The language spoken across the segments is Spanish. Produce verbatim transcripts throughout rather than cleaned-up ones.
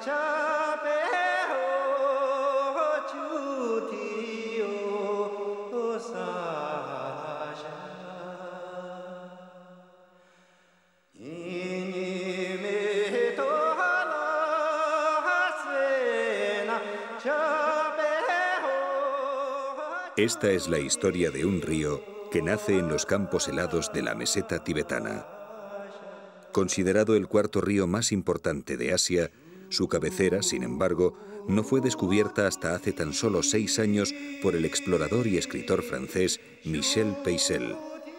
Esta es la historia de un río que nace en los campos helados de la meseta tibetana. Considerado el cuarto río más importante de Asia, su cabecera, sin embargo, no fue descubierta hasta hace tan solo seis años por el explorador y escritor francés Michel Peissel.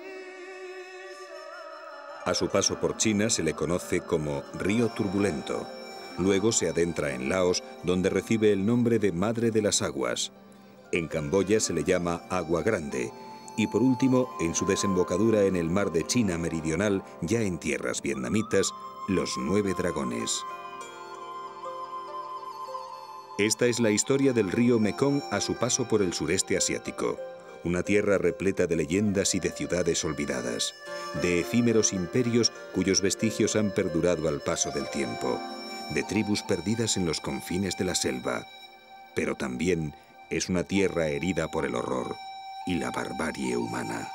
A su paso por China se le conoce como Río Turbulento. Luego se adentra en Laos, donde recibe el nombre de Madre de las Aguas. En Camboya se le llama Agua Grande. Y por último, en su desembocadura en el mar de China Meridional, ya en tierras vietnamitas, los Nueve Dragones. Esta es la historia del río Mekong a su paso por el sureste asiático. Una tierra repleta de leyendas y de ciudades olvidadas, de efímeros imperios cuyos vestigios han perdurado al paso del tiempo, de tribus perdidas en los confines de la selva. Pero también es una tierra herida por el horror y la barbarie humana.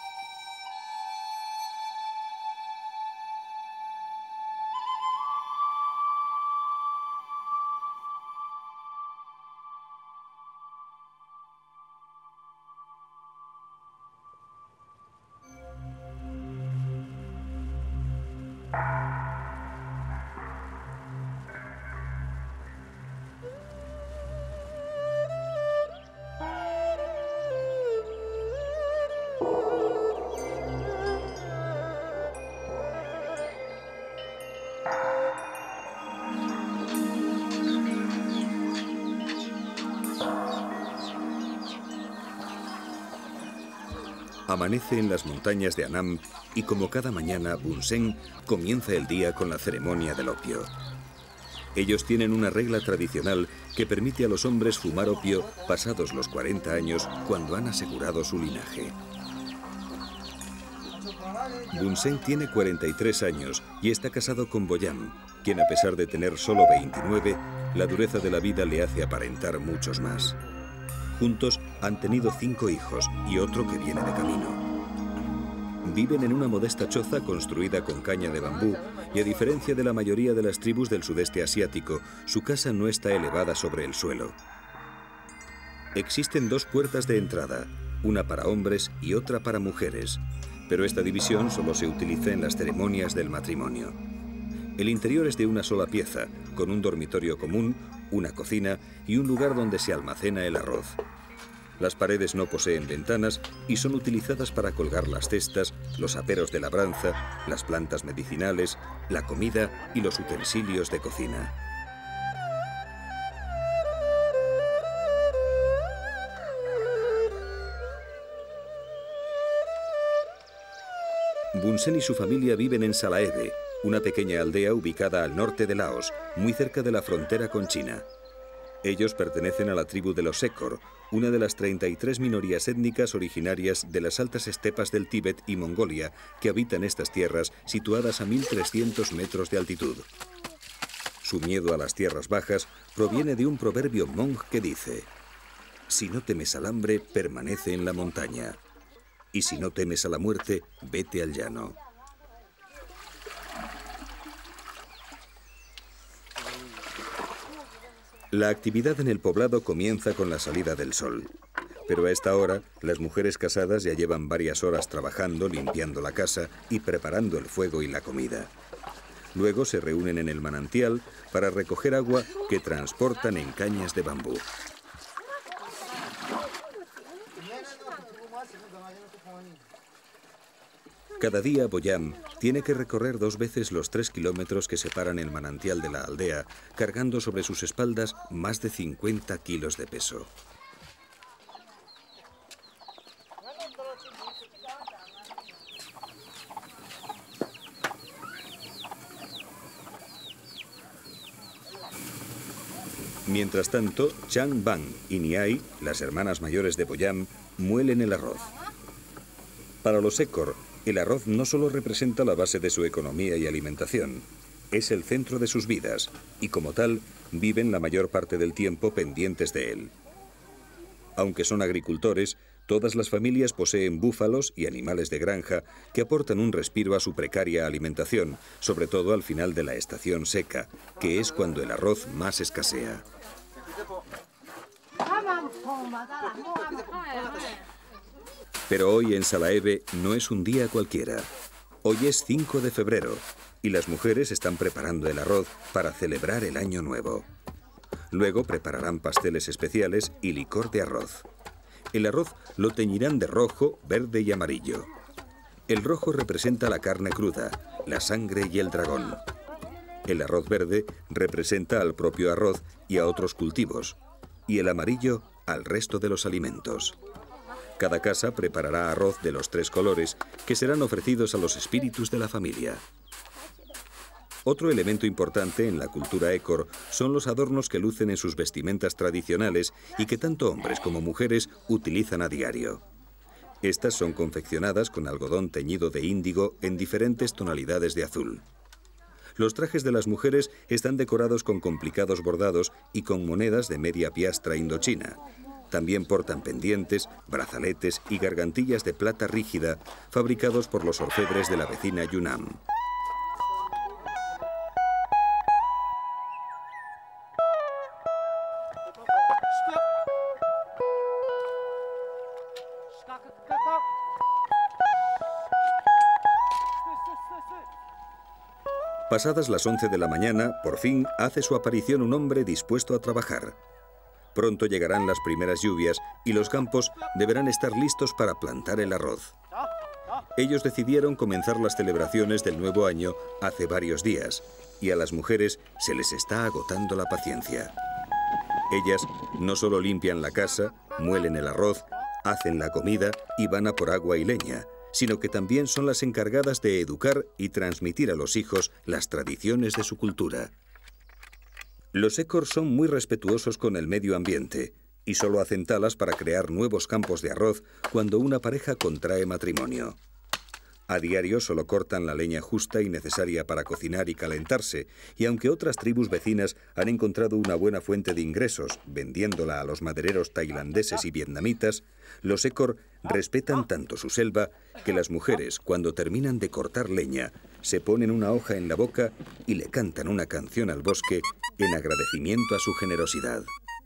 Amanece en las montañas de Annam y como cada mañana, Bun Sen comienza el día con la ceremonia del opio. Ellos tienen una regla tradicional que permite a los hombres fumar opio pasados los cuarenta años cuando han asegurado su linaje. Bun Sen tiene cuarenta y tres años y está casado con Boyam, quien a pesar de tener solo veintinueve, la dureza de la vida le hace aparentar muchos más. Juntos han tenido cinco hijos y otro que viene de camino. Viven en una modesta choza construida con caña de bambú y a diferencia de la mayoría de las tribus del sudeste asiático, su casa no está elevada sobre el suelo. Existen dos puertas de entrada, una para hombres y otra para mujeres, pero esta división solo se utiliza en las ceremonias del matrimonio. El interior es de una sola pieza, con un dormitorio común, una cocina y un lugar donde se almacena el arroz. Las paredes no poseen ventanas y son utilizadas para colgar las cestas, los aperos de labranza, las plantas medicinales, la comida y los utensilios de cocina. Bun Sen y su familia viven en Salaebe, una pequeña aldea ubicada al norte de Laos, muy cerca de la frontera con China. Ellos pertenecen a la tribu de los Sekor, una de las treinta y tres minorías étnicas originarias de las altas estepas del Tíbet y Mongolia que habitan estas tierras situadas a mil trescientos metros de altitud. Su miedo a las tierras bajas proviene de un proverbio hmong que dice: si no temes al hambre, permanece en la montaña, y si no temes a la muerte, vete al llano. La actividad en el poblado comienza con la salida del sol, pero a esta hora las mujeres casadas ya llevan varias horas trabajando, limpiando la casa y preparando el fuego y la comida. Luego se reúnen en el manantial para recoger agua que transportan en cañas de bambú. Cada día Boyam tiene que recorrer dos veces los tres kilómetros que separan el manantial de la aldea, cargando sobre sus espaldas más de cincuenta kilos de peso. Mientras tanto, Chang Bang y Niai, las hermanas mayores de Boyam, muelen el arroz. Para los Sekor, el arroz no solo representa la base de su economía y alimentación. es el centro de sus vidas y como tal viven la mayor parte del tiempo pendientes de él. Aunque son agricultores, todas las familias poseen búfalos y animales de granja que aportan un respiro a su precaria alimentación, sobre todo al final de la estación seca, que es cuando el arroz más escasea. Pero hoy en Salaeve no es un día cualquiera. Hoy es cinco de febrero y las mujeres están preparando el arroz para celebrar el año nuevo. Luego prepararán pasteles especiales y licor de arroz. El arroz lo teñirán de rojo, verde y amarillo. El rojo representa la carne cruda, la sangre y el dragón. El arroz verde representa al propio arroz y a otros cultivos. Y el amarillo al resto de los alimentos. Cada casa preparará arroz de los tres colores que serán ofrecidos a los espíritus de la familia. Otro elemento importante en la cultura écor son los adornos que lucen en sus vestimentas tradicionales y que tanto hombres como mujeres utilizan a diario. Estas son confeccionadas con algodón teñido de índigo en diferentes tonalidades de azul. Los trajes de las mujeres están decorados con complicados bordados y con monedas de media piastra indochina. También portan pendientes, brazaletes y gargantillas de plata rígida fabricados por los orfebres de la vecina Yunnan. Pasadas las once de la mañana, por fin hace su aparición un hombre dispuesto a trabajar. Pronto llegarán las primeras lluvias y los campos deberán estar listos para plantar el arroz. Ellos decidieron comenzar las celebraciones del nuevo año hace varios días y a las mujeres se les está agotando la paciencia. Ellas no solo limpian la casa, muelen el arroz, hacen la comida y van a por agua y leña, sino que también son las encargadas de educar y transmitir a los hijos las tradiciones de su cultura. Los écor son muy respetuosos con el medio ambiente y solo hacen talas para crear nuevos campos de arroz cuando una pareja contrae matrimonio. A diario solo cortan la leña justa y necesaria para cocinar y calentarse, y aunque otras tribus vecinas han encontrado una buena fuente de ingresos vendiéndola a los madereros tailandeses y vietnamitas, los écor respetan tanto su selva que las mujeres, cuando terminan de cortar leña, se ponen una hoja en la boca y le cantan una canción al bosque en agradecimiento a su generosidad.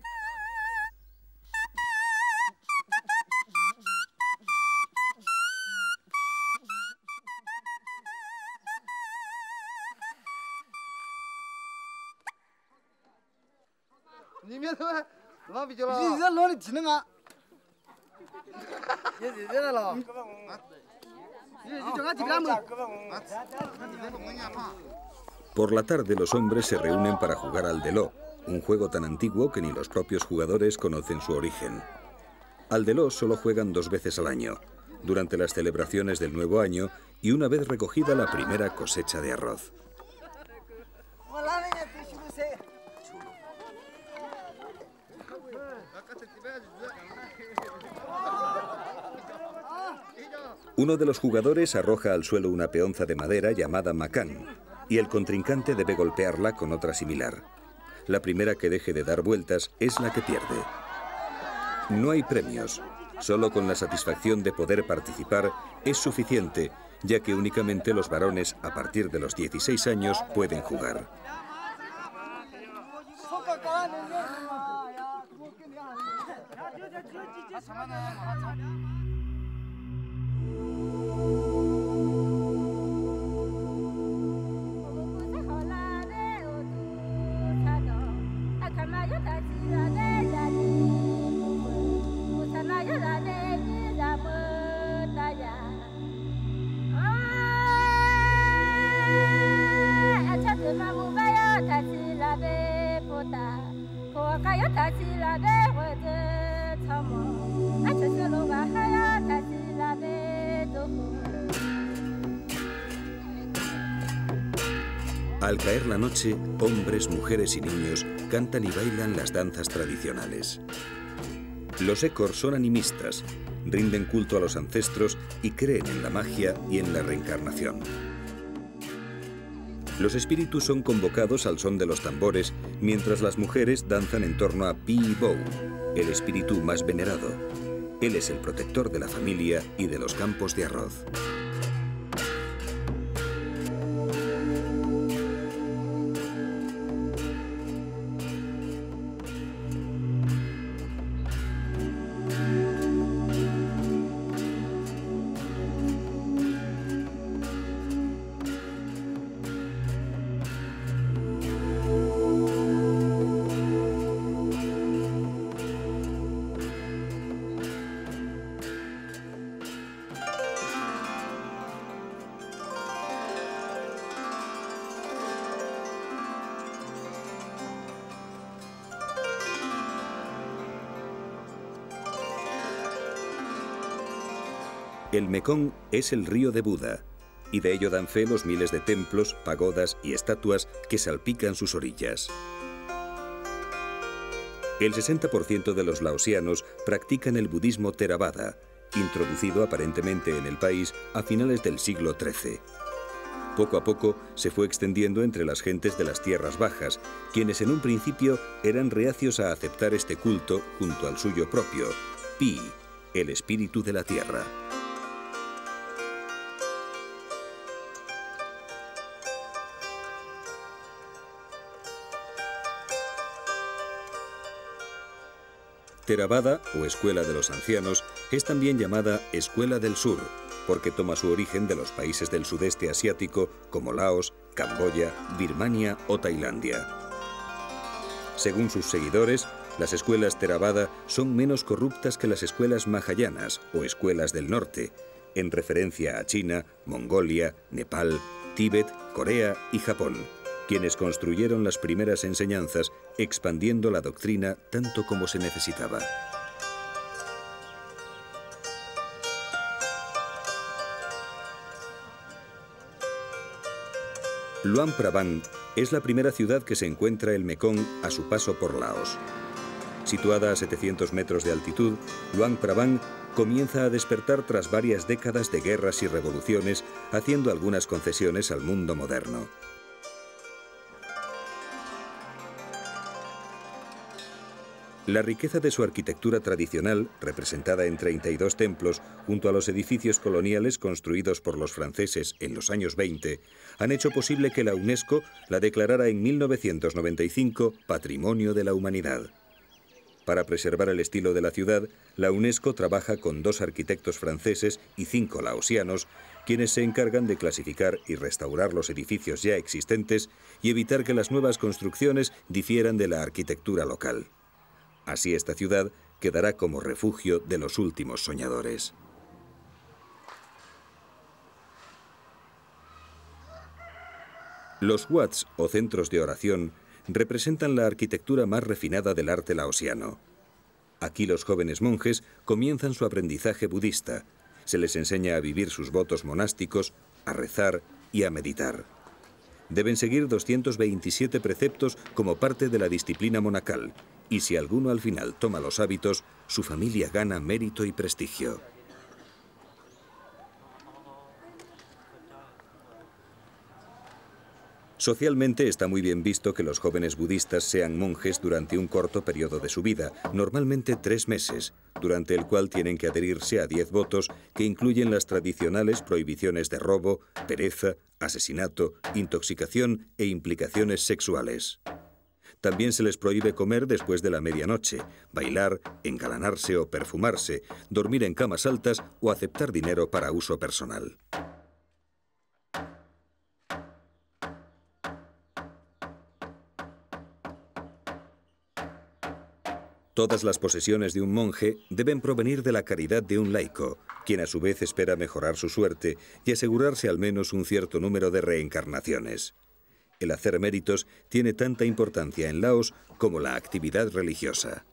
Por la tarde los hombres se reúnen para jugar al deló, un juego tan antiguo que ni los propios jugadores conocen su origen. Al deló solo juegan dos veces al año, durante las celebraciones del nuevo año y una vez recogida la primera cosecha de arroz. Uno de los jugadores arroja al suelo una peonza de madera llamada macán y el contrincante debe golpearla con otra similar. La primera que deje de dar vueltas es la que pierde. No hay premios, solo con la satisfacción de poder participar es suficiente, ya que únicamente los varones a partir de los dieciséis años pueden jugar. Al caer la noche, hombres, mujeres y niños cantan y bailan las danzas tradicionales. Los écor son animistas, rinden culto a los ancestros y creen en la magia y en la reencarnación. Los espíritus son convocados al son de los tambores, mientras las mujeres danzan en torno a Pi Bou, el espíritu más venerado. Él es el protector de la familia y de los campos de arroz. El Mekong es el río de Buda, y de ello dan fe los miles de templos, pagodas y estatuas que salpican sus orillas. El sesenta por ciento de los laosianos practican el budismo Theravada, introducido aparentemente en el país a finales del siglo trece. Poco a poco se fue extendiendo entre las gentes de las tierras bajas, quienes en un principio eran reacios a aceptar este culto junto al suyo propio, Pi, el espíritu de la tierra. Theravada, o Escuela de los Ancianos, es también llamada Escuela del Sur, porque toma su origen de los países del sudeste asiático como Laos, Camboya, Birmania o Tailandia. Según sus seguidores, las escuelas Theravada son menos corruptas que las escuelas Mahayanas, o Escuelas del Norte, en referencia a China, Mongolia, Nepal, Tíbet, Corea y Japón, quienes construyeron las primeras enseñanzas, expandiendo la doctrina tanto como se necesitaba. Luang Prabang es la primera ciudad que se encuentra el Mekong a su paso por Laos. Situada a setecientos metros de altitud, Luang Prabang comienza a despertar tras varias décadas de guerras y revoluciones, haciendo algunas concesiones al mundo moderno. La riqueza de su arquitectura tradicional, representada en treinta y dos templos, junto a los edificios coloniales construidos por los franceses en los años veinte, han hecho posible que la UNESCO la declarara en mil novecientos noventa y cinco Patrimonio de la Humanidad. Para preservar el estilo de la ciudad, la UNESCO trabaja con dos arquitectos franceses y cinco laosianos, quienes se encargan de clasificar y restaurar los edificios ya existentes y evitar que las nuevas construcciones difieran de la arquitectura local. Así esta ciudad quedará como refugio de los últimos soñadores. Los wats, o centros de oración, representan la arquitectura más refinada del arte laosiano. Aquí los jóvenes monjes comienzan su aprendizaje budista. Se les enseña a vivir sus votos monásticos, a rezar y a meditar. Deben seguir doscientos veintisiete preceptos como parte de la disciplina monacal, y si alguno al final toma los hábitos, su familia gana mérito y prestigio. Socialmente está muy bien visto que los jóvenes budistas sean monjes durante un corto periodo de su vida, normalmente tres meses, durante el cual tienen que adherirse a diez votos que incluyen las tradicionales prohibiciones de robo, pereza, asesinato, intoxicación e implicaciones sexuales. También se les prohíbe comer después de la medianoche, bailar, engalanarse o perfumarse, dormir en camas altas o aceptar dinero para uso personal. Todas las posesiones de un monje deben provenir de la caridad de un laico, quien a su vez espera mejorar su suerte y asegurarse al menos un cierto número de reencarnaciones. El hacer méritos tiene tanta importancia en Laos como la actividad religiosa.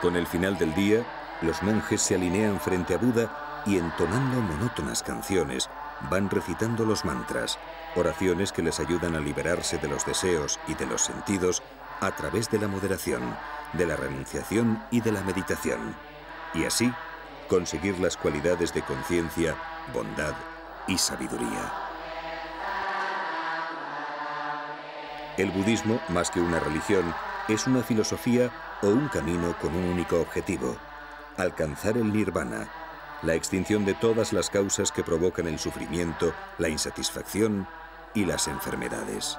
Con el final del día, los monjes se alinean frente a Buda y, entonando monótonas canciones, van recitando los mantras, oraciones que les ayudan a liberarse de los deseos y de los sentidos a través de la moderación, de la renunciación y de la meditación, y así conseguir las cualidades de conciencia, bondad y sabiduría. El budismo, más que una religión, es una filosofía o un camino con un único objetivo: alcanzar el nirvana, la extinción de todas las causas que provocan el sufrimiento, la insatisfacción y las enfermedades.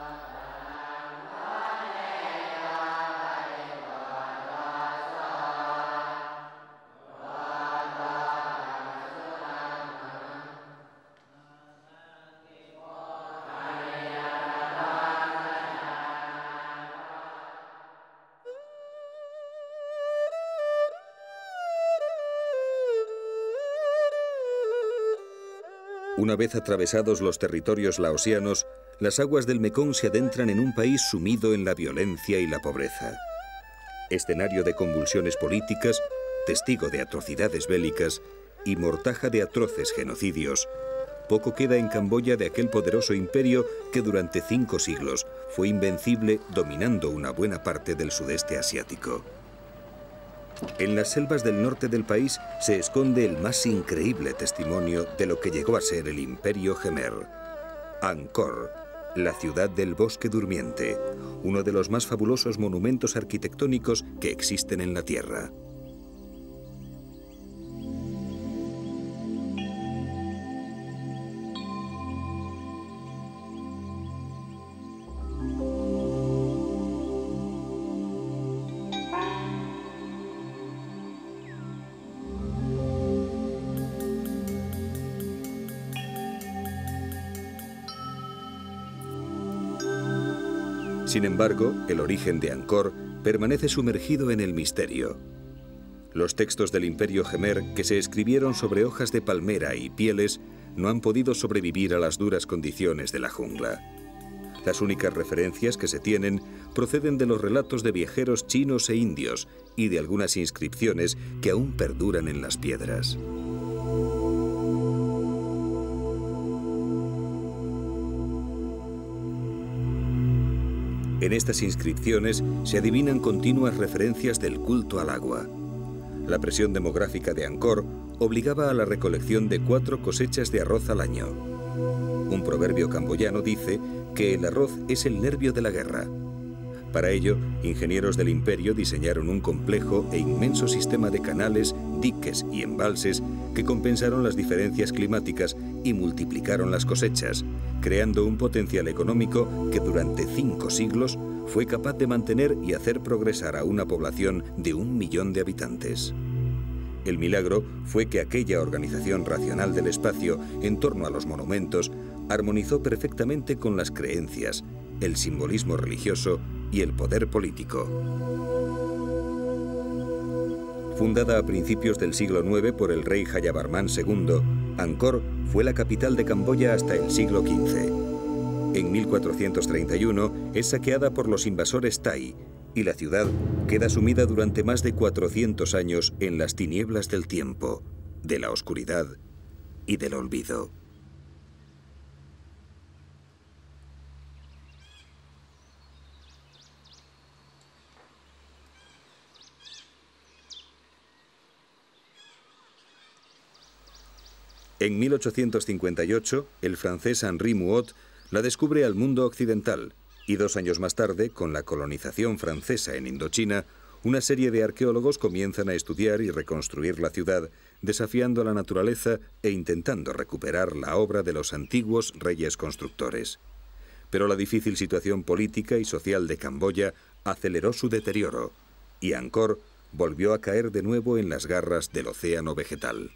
Una vez atravesados los territorios laosianos, las aguas del Mekong se adentran en un país sumido en la violencia y la pobreza. Escenario de convulsiones políticas, testigo de atrocidades bélicas y mortaja de atroces genocidios, poco queda en Camboya de aquel poderoso imperio que durante cinco siglos fue invencible, dominando una buena parte del sudeste asiático. En las selvas del norte del país se esconde el más increíble testimonio de lo que llegó a ser el Imperio Jemer. Angkor, la ciudad del bosque durmiente, uno de los más fabulosos monumentos arquitectónicos que existen en la Tierra. Sin embargo, el origen de Angkor permanece sumergido en el misterio. Los textos del Imperio Jemer, que se escribieron sobre hojas de palmera y pieles, no han podido sobrevivir a las duras condiciones de la jungla. Las únicas referencias que se tienen proceden de los relatos de viajeros chinos e indios y de algunas inscripciones que aún perduran en las piedras. En estas inscripciones se adivinan continuas referencias del culto al agua. La presión demográfica de Angkor obligaba a la recolección de cuatro cosechas de arroz al año. Un proverbio camboyano dice que el arroz es el nervio de la guerra. Para ello, ingenieros del imperio diseñaron un complejo e inmenso sistema de canales, diques y embalses que compensaron las diferencias climáticas y multiplicaron las cosechas, creando un potencial económico que durante cinco siglos fue capaz de mantener y hacer progresar a una población de un millón de habitantes. El milagro fue que aquella organización racional del espacio en torno a los monumentos armonizó perfectamente con las creencias, el simbolismo religioso y el poder político. Fundada a principios del siglo nueve por el rey Jayavarman segundo, Angkor fue la capital de Camboya hasta el siglo quince. En mil cuatrocientos treinta y uno es saqueada por los invasores Thai y la ciudad queda sumida durante más de cuatrocientos años en las tinieblas del tiempo, de la oscuridad y del olvido. En mil ochocientos cincuenta y ocho, el francés Henri Mouhot la descubre al mundo occidental y dos años más tarde, con la colonización francesa en Indochina, una serie de arqueólogos comienzan a estudiar y reconstruir la ciudad, desafiando a la naturaleza e intentando recuperar la obra de los antiguos reyes constructores. Pero la difícil situación política y social de Camboya aceleró su deterioro y Angkor volvió a caer de nuevo en las garras del océano vegetal.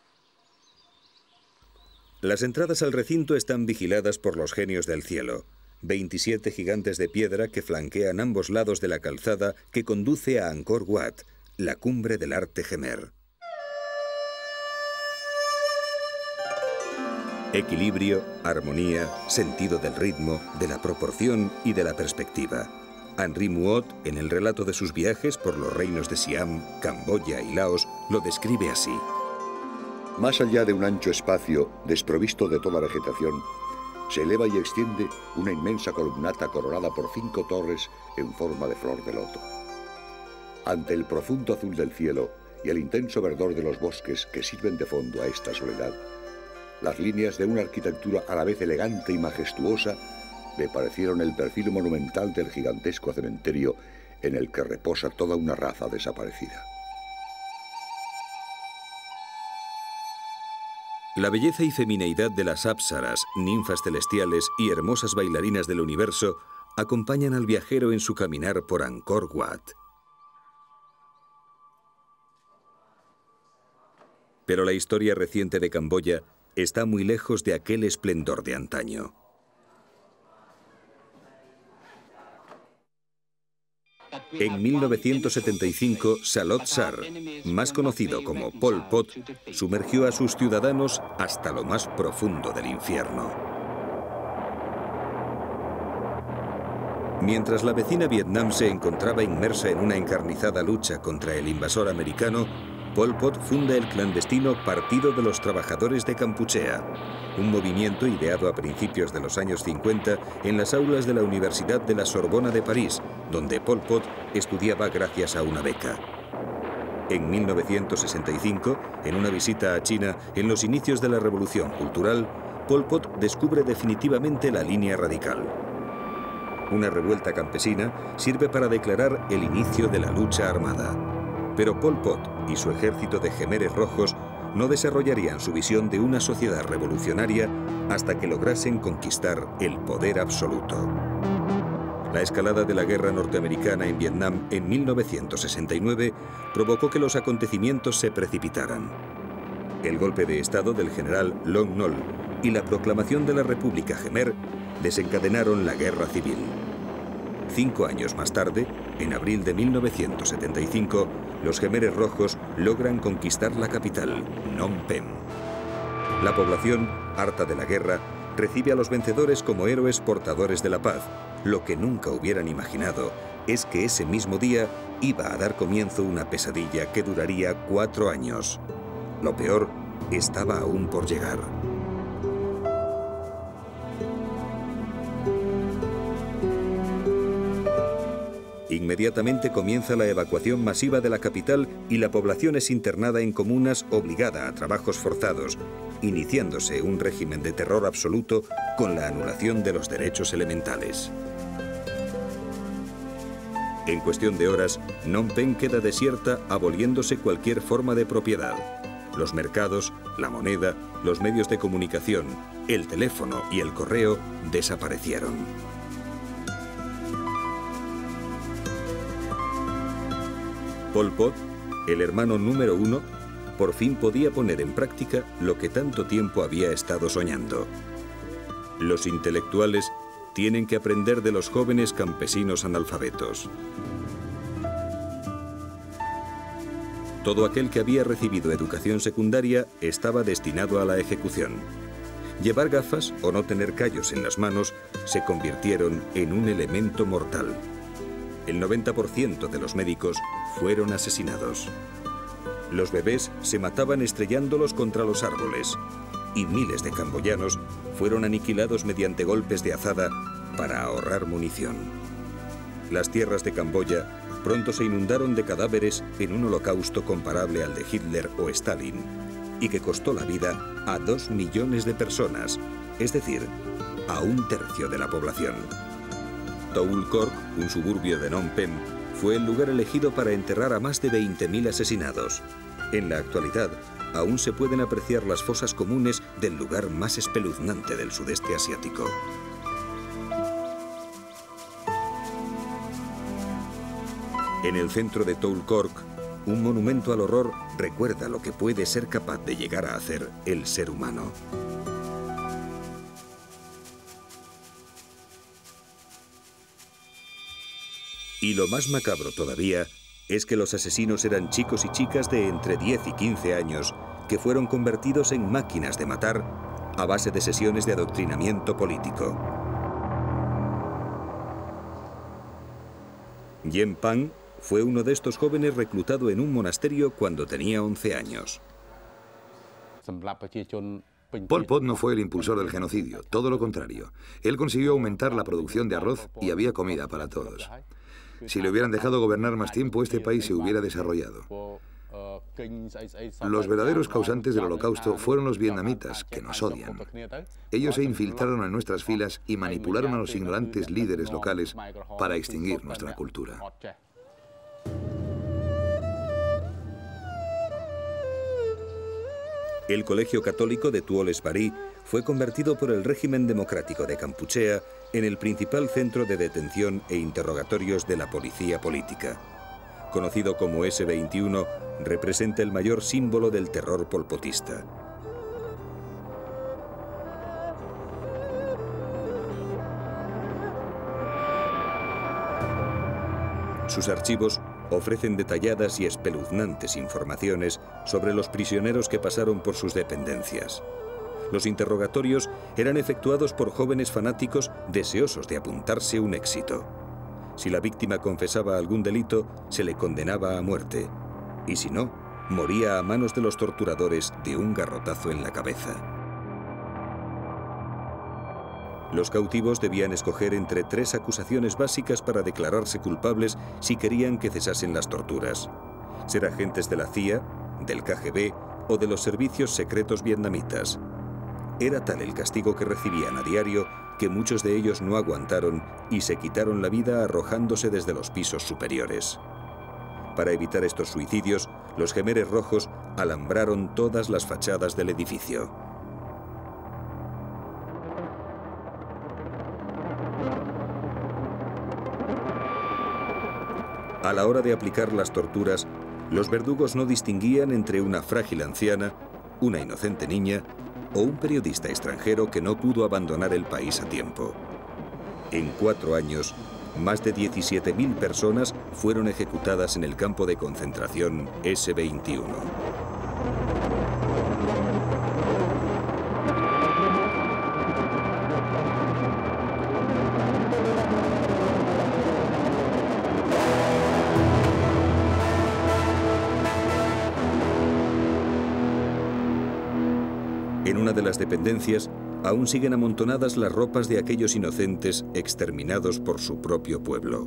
Las entradas al recinto están vigiladas por los genios del cielo, veintisiete gigantes de piedra que flanquean ambos lados de la calzada que conduce a Angkor Wat, la cumbre del arte Jemer. Equilibrio, armonía, sentido del ritmo, de la proporción y de la perspectiva. Henri Mouhot, en el relato de sus viajes por los reinos de Siam, Camboya y Laos, lo describe así. Más allá de un ancho espacio desprovisto de toda vegetación, se eleva y extiende una inmensa columnata coronada por cinco torres en forma de flor de loto. Ante el profundo azul del cielo y el intenso verdor de los bosques que sirven de fondo a esta soledad, las líneas de una arquitectura a la vez elegante y majestuosa me parecieron el perfil monumental del gigantesco cementerio en el que reposa toda una raza desaparecida. La belleza y femineidad de las apsaras, ninfas celestiales y hermosas bailarinas del universo acompañan al viajero en su caminar por Angkor Wat. Pero la historia reciente de Camboya está muy lejos de aquel esplendor de antaño. En mil novecientos setenta y cinco, Salot Sar, más conocido como Pol Pot, sumergió a sus ciudadanos hasta lo más profundo del infierno. Mientras la vecina Vietnam se encontraba inmersa en una encarnizada lucha contra el invasor americano, Pol Pot funda el clandestino Partido de los Trabajadores de Kampuchea, un movimiento ideado a principios de los años cincuenta en las aulas de la Universidad de la Sorbona de París, donde Pol Pot estudiaba gracias a una beca. En mil novecientos sesenta y cinco, en una visita a China en los inicios de la Revolución Cultural, Pol Pot descubre definitivamente la línea radical. Una revuelta campesina sirve para declarar el inicio de la lucha armada. Pero Pol Pot y su ejército de jemeres rojos no desarrollarían su visión de una sociedad revolucionaria hasta que lograsen conquistar el poder absoluto. La escalada de la guerra norteamericana en Vietnam en mil novecientos sesenta y nueve provocó que los acontecimientos se precipitaran. El golpe de estado del general Lon Nol y la proclamación de la República Jemer desencadenaron la guerra civil. Cinco años más tarde, en abril de mil novecientos setenta y cinco, los jemeres rojos logran conquistar la capital, Phnom Penh. La población, harta de la guerra, recibe a los vencedores como héroes portadores de la paz. Lo que nunca hubieran imaginado es que ese mismo día iba a dar comienzo una pesadilla que duraría cuatro años. Lo peor estaba aún por llegar. Inmediatamente comienza la evacuación masiva de la capital y la población es internada en comunas obligada a trabajos forzados, iniciándose un régimen de terror absoluto con la anulación de los derechos elementales. En cuestión de horas, Phnom Penh queda desierta, aboliéndose cualquier forma de propiedad. Los mercados, la moneda, los medios de comunicación, el teléfono y el correo desaparecieron. Pol Pot, el hermano número uno, por fin podía poner en práctica lo que tanto tiempo había estado soñando. Los intelectuales tienen que aprender de los jóvenes campesinos analfabetos. Todo aquel que había recibido educación secundaria estaba destinado a la ejecución. Llevar gafas o no tener callos en las manos se convirtieron en un elemento mortal. El noventa por ciento de los médicos fueron asesinados. Los bebés se mataban estrellándolos contra los árboles y miles de camboyanos fueron aniquilados mediante golpes de azada para ahorrar munición. Las tierras de Camboya pronto se inundaron de cadáveres en un holocausto comparable al de Hitler o Stalin y que costó la vida a dos millones de personas, es decir, a un tercio de la población. Toul Kork, un suburbio de Phnom Penh, fue el lugar elegido para enterrar a más de veinte mil asesinados. En la actualidad, aún se pueden apreciar las fosas comunes del lugar más espeluznante del sudeste asiático. En el centro de Toul Kork, un monumento al horror recuerda lo que puede ser capaz de llegar a hacer el ser humano. Y lo más macabro todavía es que los asesinos eran chicos y chicas de entre diez y quince años que fueron convertidos en máquinas de matar a base de sesiones de adoctrinamiento político. Yen Pang fue uno de estos jóvenes reclutado en un monasterio cuando tenía once años. Pol Pot no fue el impulsor del genocidio, todo lo contrario. Él consiguió aumentar la producción de arroz y había comida para todos. Si le hubieran dejado gobernar más tiempo, este país se hubiera desarrollado. Los verdaderos causantes del holocausto fueron los vietnamitas, que nos odian. Ellos se infiltraron en nuestras filas y manipularon a los ignorantes líderes locales para extinguir nuestra cultura. El colegio católico de Tuoles Barí fue convertido por el régimen democrático de Kampuchea en el principal centro de detención e interrogatorios de la policía política. Conocido como ese veintiuno, representa el mayor símbolo del terror polpotista. Sus archivos ofrecen detalladas y espeluznantes informaciones sobre los prisioneros que pasaron por sus dependencias. Los interrogatorios eran efectuados por jóvenes fanáticos deseosos de apuntarse un éxito. Si la víctima confesaba algún delito, se le condenaba a muerte. Y si no, moría a manos de los torturadores de un garrotazo en la cabeza. Los cautivos debían escoger entre tres acusaciones básicas para declararse culpables si querían que cesasen las torturas: ser agentes de la C I A, del K G B o de los servicios secretos vietnamitas. Era tal el castigo que recibían a diario que muchos de ellos no aguantaron y se quitaron la vida arrojándose desde los pisos superiores. Para evitar estos suicidios, los Jemeres Rojos alambraron todas las fachadas del edificio. A la hora de aplicar las torturas, los verdugos no distinguían entre una frágil anciana, una inocente niña o un periodista extranjero que no pudo abandonar el país a tiempo. En cuatro años, más de diecisiete mil personas fueron ejecutadas en el campo de concentración ese veintiuno. En una de las dependencias aún siguen amontonadas las ropas de aquellos inocentes exterminados por su propio pueblo.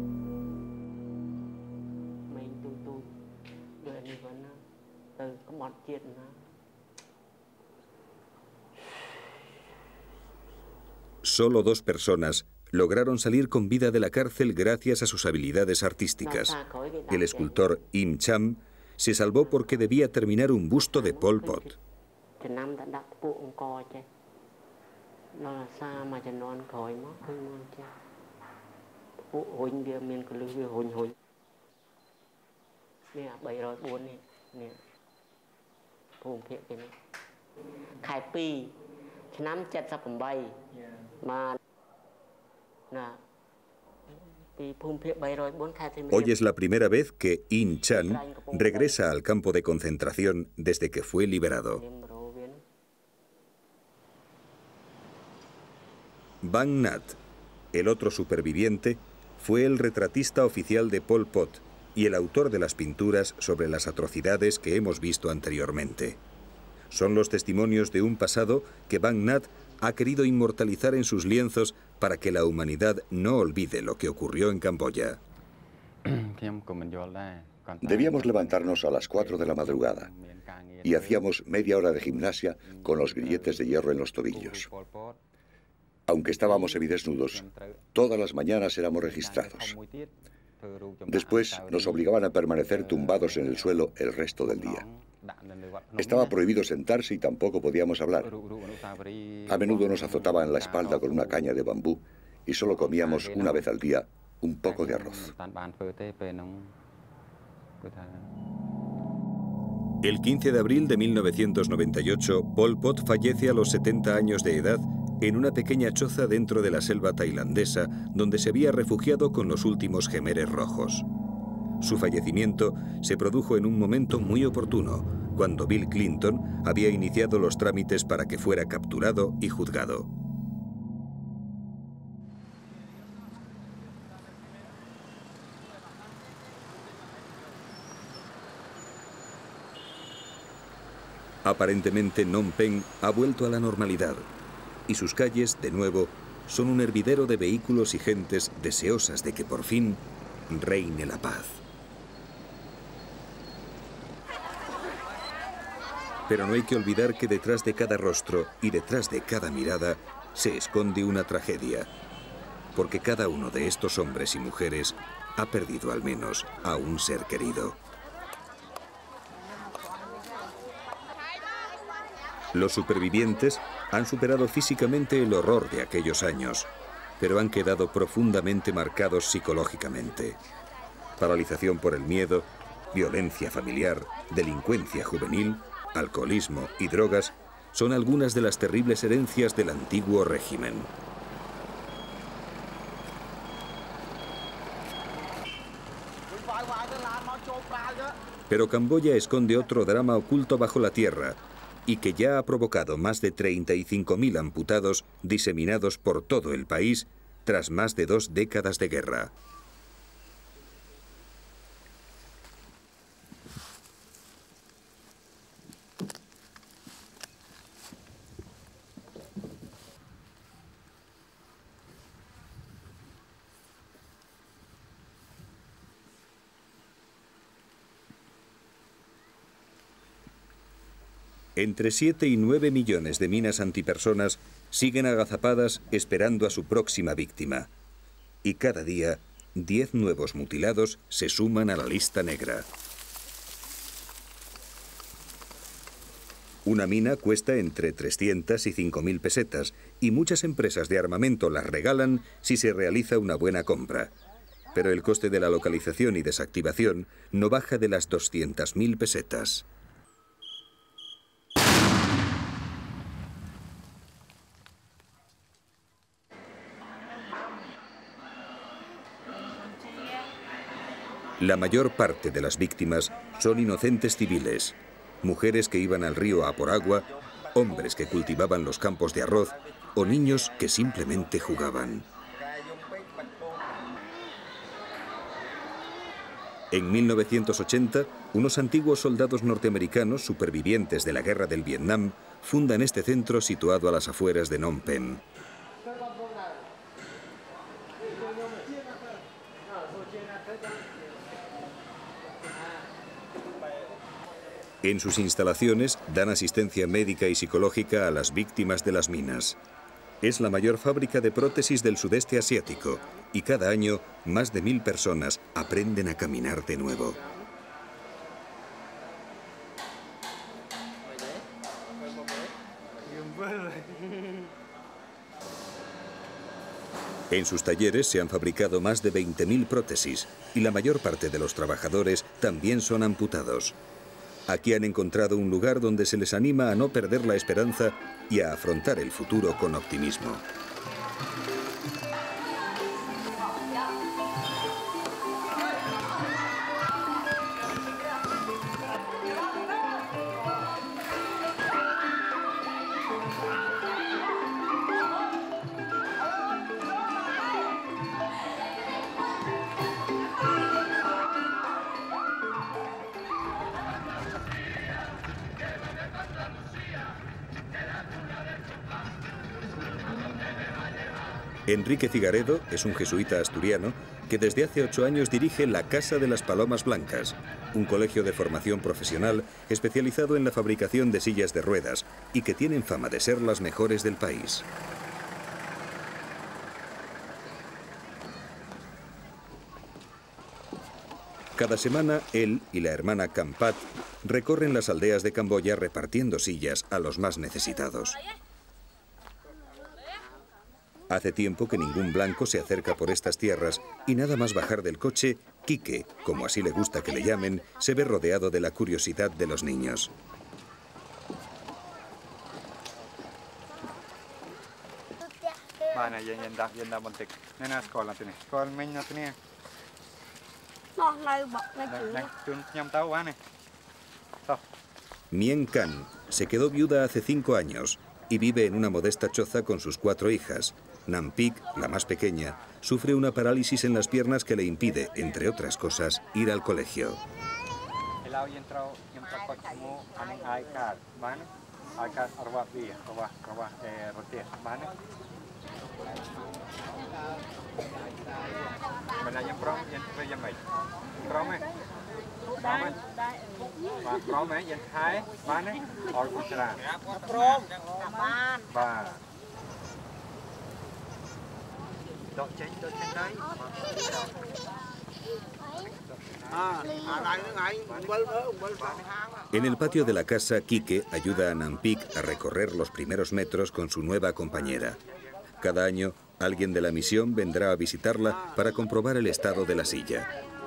Solo dos personas lograron salir con vida de la cárcel gracias a sus habilidades artísticas. El escultor Im Cham se salvó porque debía terminar un busto de Pol Pot. Hoy es la primera vez que In Chan regresa al campo de concentración desde que fue liberado. Bang Nhat, el otro superviviente, fue el retratista oficial de Pol Pot y el autor de las pinturas sobre las atrocidades que hemos visto anteriormente. Son los testimonios de un pasado que Bang Nhat ha querido inmortalizar en sus lienzos para que la humanidad no olvide lo que ocurrió en Camboya. Debíamos levantarnos a las cuatro de la madrugada y hacíamos media hora de gimnasia con los grilletes de hierro en los tobillos. Aunque estábamos semidesnudos, todas las mañanas éramos registrados. Después nos obligaban a permanecer tumbados en el suelo el resto del día. Estaba prohibido sentarse y tampoco podíamos hablar. A menudo nos azotaban la espalda con una caña de bambú y solo comíamos una vez al día un poco de arroz. El quince de abril de mil novecientos noventa y ocho, Pol Pot fallece a los setenta años de edad en una pequeña choza dentro de la selva tailandesa, donde se había refugiado con los últimos Jemeres rojos. Su fallecimiento se produjo en un momento muy oportuno, cuando Bill Clinton había iniciado los trámites para que fuera capturado y juzgado. Aparentemente Phnom Penh ha vuelto a la normalidad y sus calles, de nuevo, son un hervidero de vehículos y gentes deseosas de que por fin reine la paz. Pero no hay que olvidar que detrás de cada rostro y detrás de cada mirada se esconde una tragedia, porque cada uno de estos hombres y mujeres ha perdido al menos a un ser querido. Los supervivientes han superado físicamente el horror de aquellos años, pero han quedado profundamente marcados psicológicamente. Paralización por el miedo, violencia familiar, delincuencia juvenil, alcoholismo y drogas son algunas de las terribles herencias del antiguo régimen. Pero Camboya esconde otro drama oculto bajo la tierra, y que ya ha provocado más de treinta y cinco mil amputados diseminados por todo el país tras más de dos décadas de guerra. Entre siete y nueve millones de minas antipersonas siguen agazapadas esperando a su próxima víctima. Y cada día, diez nuevos mutilados se suman a la lista negra. Una mina cuesta entre trescientas y cinco mil pesetas y muchas empresas de armamento las regalan si se realiza una buena compra. Pero el coste de la localización y desactivación no baja de las doscientas mil pesetas. La mayor parte de las víctimas son inocentes civiles, mujeres que iban al río a por agua, hombres que cultivaban los campos de arroz o niños que simplemente jugaban. En mil novecientos ochenta, unos antiguos soldados norteamericanos supervivientes de la guerra del Vietnam fundan este centro situado a las afueras de Phnom Penh. En sus instalaciones dan asistencia médica y psicológica a las víctimas de las minas. Es la mayor fábrica de prótesis del sudeste asiático y cada año más de mil personas aprenden a caminar de nuevo. En sus talleres se han fabricado más de veinte mil prótesis y la mayor parte de los trabajadores también son amputados. Aquí han encontrado un lugar donde se les anima a no perder la esperanza y a afrontar el futuro con optimismo. Enrique Figaredo es un jesuita asturiano que desde hace ocho años dirige la Casa de las Palomas Blancas, un colegio de formación profesional especializado en la fabricación de sillas de ruedas y que tienen fama de ser las mejores del país. Cada semana, él y la hermana Kampat recorren las aldeas de Camboya repartiendo sillas a los más necesitados. Hace tiempo que ningún blanco se acerca por estas tierras y nada más bajar del coche, Quique, como así le gusta que le llamen, se ve rodeado de la curiosidad de los niños. Mien Can se quedó viuda hace cinco años y vive en una modesta choza con sus cuatro hijas. Nam Pik, la más pequeña, sufre una parálisis en las piernas que le impide, entre otras cosas, ir al colegio. En el patio de la casa, Kike ayuda a Nam Pik a recorrer los primeros metros con su nueva compañera. Cada año, alguien de la misión vendrá a visitarla para comprobar el estado de la silla.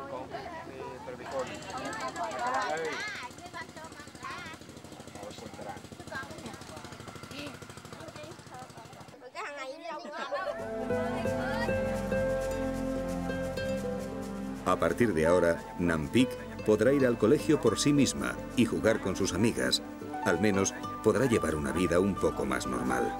A partir de ahora, Nam Pik podrá ir al colegio por sí misma y jugar con sus amigas. Al menos podrá llevar una vida un poco más normal.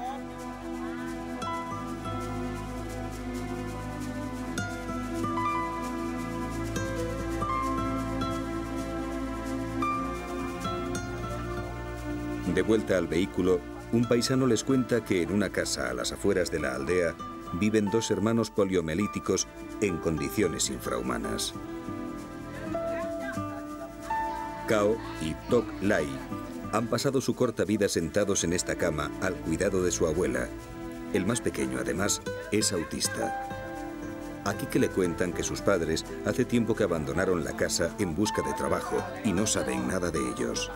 De vuelta al vehículo, un paisano les cuenta que en una casa a las afueras de la aldea viven dos hermanos poliomelíticos en condiciones infrahumanas. Cao y Tok Lai han pasado su corta vida sentados en esta cama al cuidado de su abuela. El más pequeño, además, es autista. Aquí que le cuentan que sus padres hace tiempo que abandonaron la casa en busca de trabajo y no saben nada de ellos.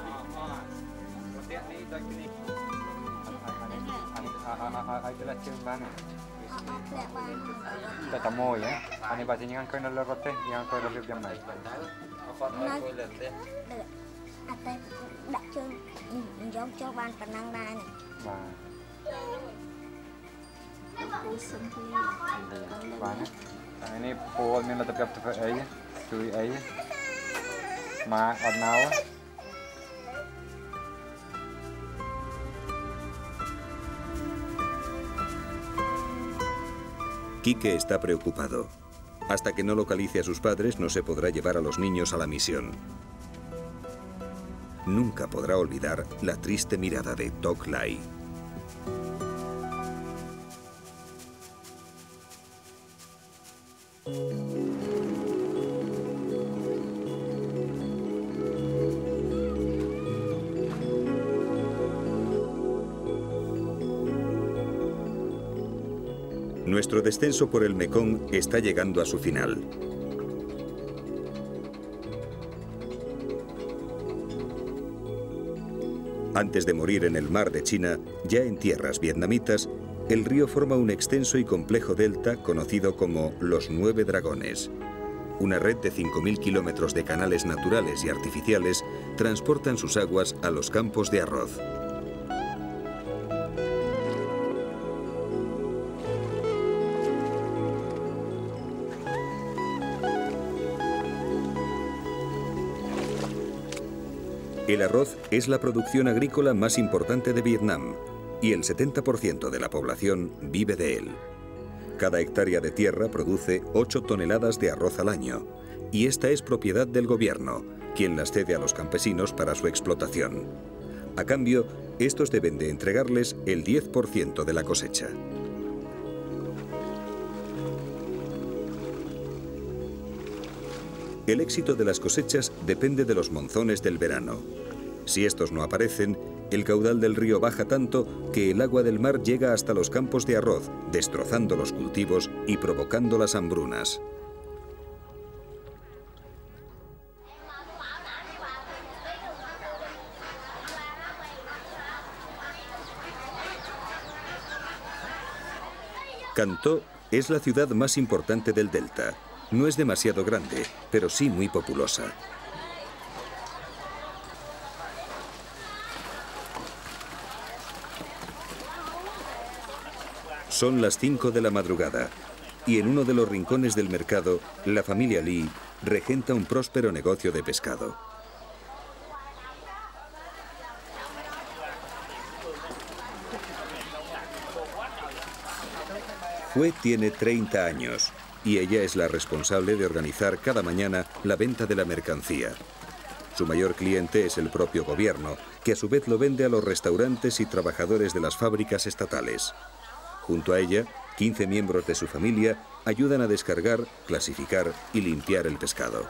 Kike está preocupado. Hasta que no localice a sus padres, no se podrá llevar a los niños a la misión. Nunca podrá olvidar la triste mirada de Tok Lai. Nuestro descenso por el Mekong está llegando a su final. Antes de morir en el mar de China, ya en tierras vietnamitas, el río forma un extenso y complejo delta conocido como los Nueve Dragones. Una red de cinco mil kilómetros de canales naturales y artificiales transportan sus aguas a los campos de arroz. El arroz es la producción agrícola más importante de Vietnam y el setenta por ciento de la población vive de él. Cada hectárea de tierra produce ocho toneladas de arroz al año y esta es propiedad del gobierno, quien las cede a los campesinos para su explotación. A cambio, estos deben de entregarles el diez por ciento de la cosecha. El éxito de las cosechas depende de los monzones del verano. Si estos no aparecen, el caudal del río baja tanto que el agua del mar llega hasta los campos de arroz, destrozando los cultivos y provocando las hambrunas. Can Tho es la ciudad más importante del delta. No es demasiado grande, pero sí muy populosa. Son las cinco de la madrugada y en uno de los rincones del mercado, la familia Lee regenta un próspero negocio de pescado. Hue tiene treinta años y ella es la responsable de organizar cada mañana la venta de la mercancía. Su mayor cliente es el propio gobierno, que a su vez lo vende a los restaurantes y trabajadores de las fábricas estatales. Junto a ella, quince miembros de su familia ayudan a descargar, clasificar y limpiar el pescado.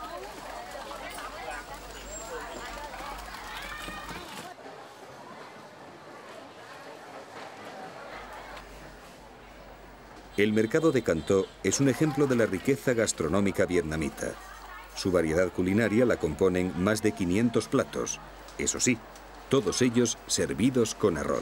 El mercado de Can Tho es un ejemplo de la riqueza gastronómica vietnamita. Su variedad culinaria la componen más de quinientos platos. Eso sí, todos ellos servidos con arroz.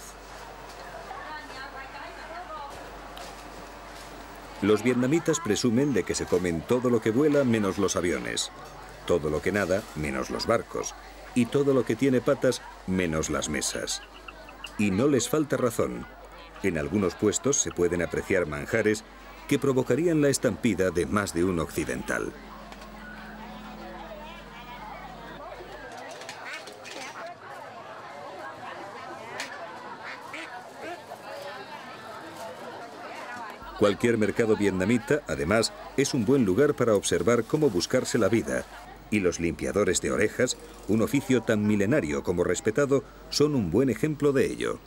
Los vietnamitas presumen de que se comen todo lo que vuela menos los aviones, todo lo que nada menos los barcos y todo lo que tiene patas menos las mesas. Y no les falta razón. En algunos puestos se pueden apreciar manjares que provocarían la estampida de más de un occidental. Cualquier mercado vietnamita, además, es un buen lugar para observar cómo buscarse la vida. Y los limpiadores de orejas, un oficio tan milenario como respetado, son un buen ejemplo de ello.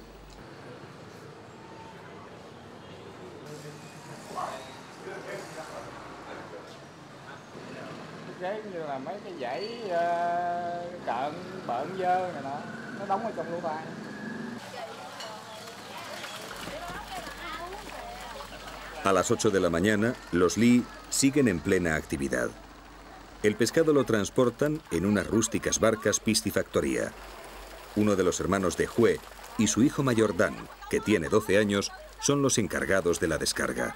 A las ocho de la mañana, los Lee siguen en plena actividad. El pescado lo transportan en unas rústicas barcas piscifactoría. Uno de los hermanos de Hue y su hijo mayor Dan, que tiene doce años, son los encargados de la descarga.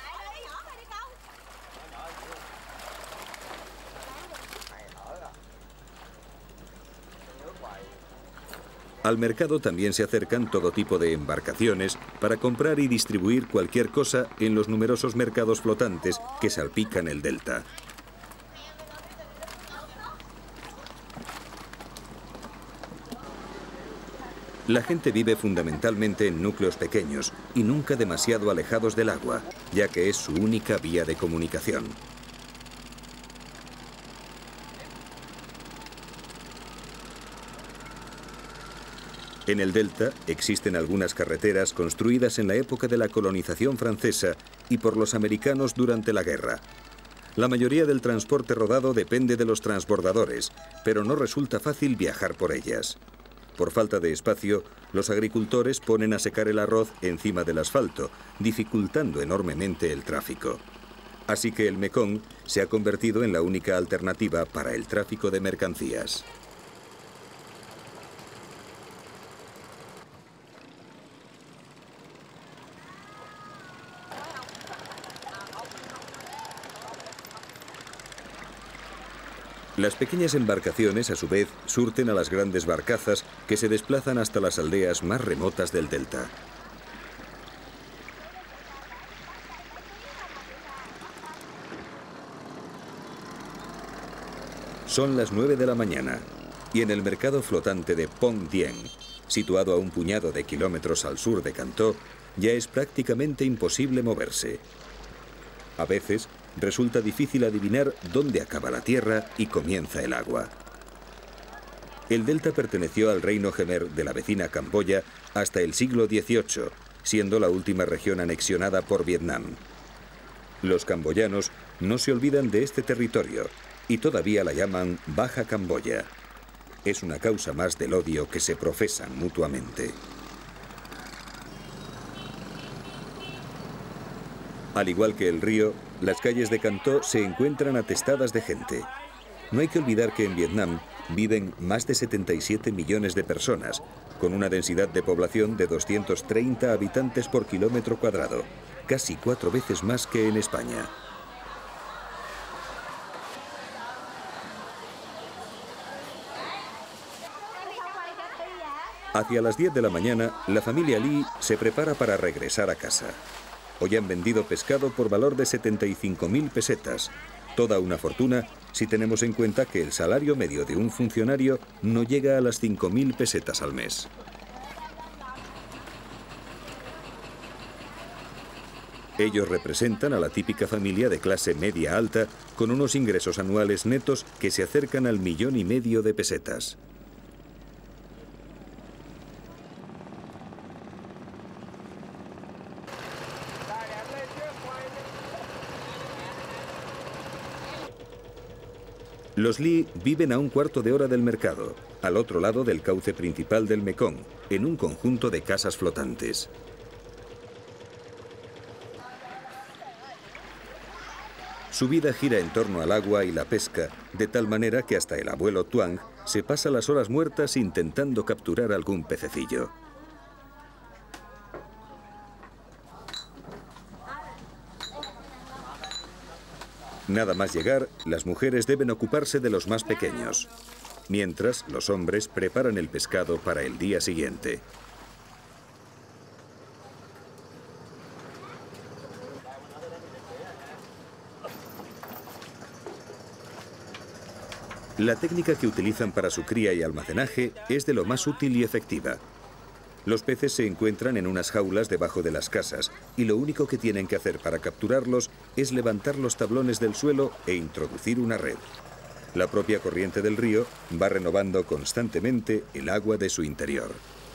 Al mercado también se acercan todo tipo de embarcaciones para comprar y distribuir cualquier cosa en los numerosos mercados flotantes que salpican el delta. La gente vive fundamentalmente en núcleos pequeños y nunca demasiado alejados del agua, ya que es su única vía de comunicación. En el delta existen algunas carreteras construidas en la época de la colonización francesa y por los americanos durante la guerra. La mayoría del transporte rodado depende de los transbordadores, pero no resulta fácil viajar por ellas. Por falta de espacio, los agricultores ponen a secar el arroz encima del asfalto, dificultando enormemente el tráfico. Así que el Mekong se ha convertido en la única alternativa para el tráfico de mercancías. Las pequeñas embarcaciones, a su vez, surten a las grandes barcazas que se desplazan hasta las aldeas más remotas del delta. Son las nueve de la mañana y en el mercado flotante de Pong Dien, situado a un puñado de kilómetros al sur de Can Tho, ya es prácticamente imposible moverse. A veces, resulta difícil adivinar dónde acaba la tierra y comienza el agua. El delta perteneció al reino Khmer de la vecina Camboya hasta el siglo dieciocho, siendo la última región anexionada por Vietnam. Los camboyanos no se olvidan de este territorio y todavía la llaman Baja Camboya. Es una causa más del odio que se profesan mutuamente. Al igual que el río, las calles de Can Tho se encuentran atestadas de gente. No hay que olvidar que en Vietnam viven más de setenta y siete millones de personas, con una densidad de población de doscientos treinta habitantes por kilómetro cuadrado, casi cuatro veces más que en España. Hacia las diez de la mañana, la familia Lee se prepara para regresar a casa. Hoy han vendido pescado por valor de setenta y cinco mil pesetas. Toda una fortuna si tenemos en cuenta que el salario medio de un funcionario no llega a las cinco mil pesetas al mes. Ellos representan a la típica familia de clase media-alta con unos ingresos anuales netos que se acercan al millón y medio de pesetas. Los Lee viven a un cuarto de hora del mercado, al otro lado del cauce principal del Mekong, en un conjunto de casas flotantes. Su vida gira en torno al agua y la pesca, de tal manera que hasta el abuelo Tuang se pasa las horas muertas intentando capturar algún pececillo. Nada más llegar, las mujeres deben ocuparse de los más pequeños, mientras los hombres preparan el pescado para el día siguiente. La técnica que utilizan para su cría y almacenaje es de lo más útil y efectiva. Los peces se encuentran en unas jaulas debajo de las casas y lo único que tienen que hacer para capturarlos es levantar los tablones del suelo e introducir una red. La propia corriente del río va renovando constantemente el agua de su interior.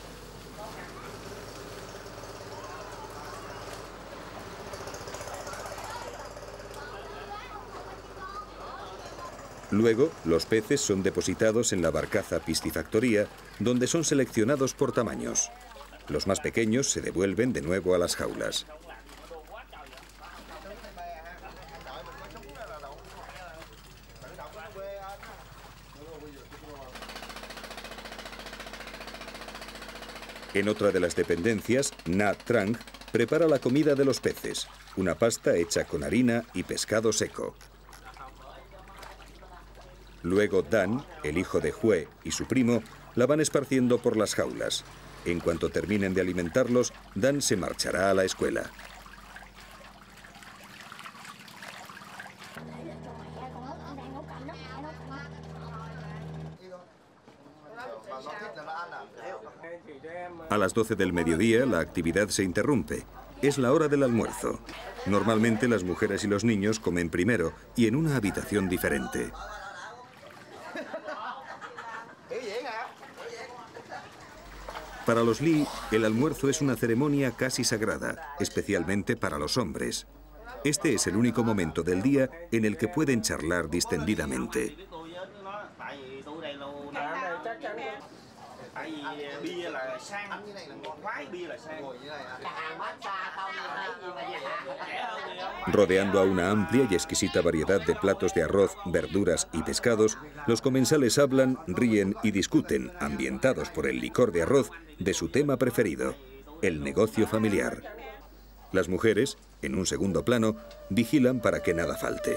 Luego, los peces son depositados en la barcaza piscifactoría, donde son seleccionados por tamaños. Los más pequeños se devuelven de nuevo a las jaulas. En otra de las dependencias, Na Trang prepara la comida de los peces, una pasta hecha con harina y pescado seco. Luego Dan, el hijo de Hue y su primo, la van esparciendo por las jaulas. En cuanto terminen de alimentarlos, Dan se marchará a la escuela. A las doce del mediodía, la actividad se interrumpe. Es la hora del almuerzo. Normalmente las mujeres y los niños comen primero y en una habitación diferente. Para los Lee, el almuerzo es una ceremonia casi sagrada, especialmente para los hombres. Este es el único momento del día en el que pueden charlar distendidamente. Rodeando a una amplia y exquisita variedad de platos de arroz, verduras y pescados, los comensales hablan, ríen y discuten, ambientados por el licor de arroz, de su tema preferido, el negocio familiar. Las mujeres, en un segundo plano, vigilan para que nada falte.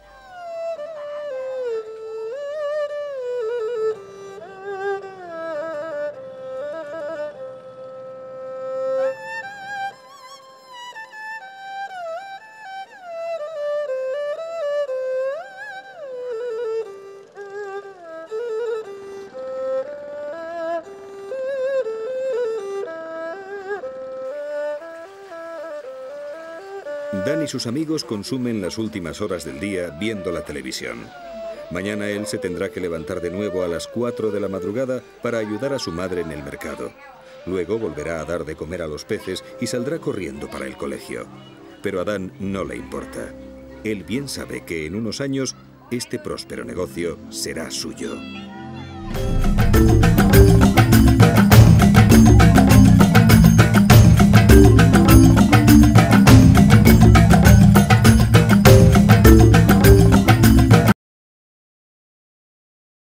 Dan y sus amigos consumen las últimas horas del día viendo la televisión. Mañana él se tendrá que levantar de nuevo a las cuatro de la madrugada para ayudar a su madre en el mercado. Luego volverá a dar de comer a los peces y saldrá corriendo para el colegio. Pero a Dan no le importa. Él bien sabe que en unos años este próspero negocio será suyo.